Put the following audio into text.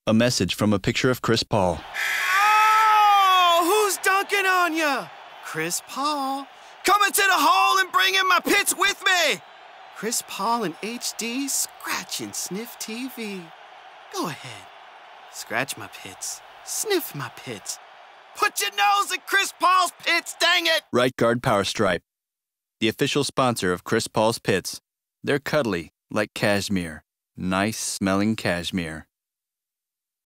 A message from a picture of Chris Paul. Oh, who's dunking on ya? Chris Paul. Coming to the hole and bringing my pits with me. Chris Paul in HD, scratch and sniff TV. Go ahead. Scratch my pits. Sniff my pits. Put your nose in Chris Paul's pits, dang it! Right Guard Power Stripe, the official sponsor of Chris Paul's Pits. They're cuddly, like cashmere. Nice smelling cashmere.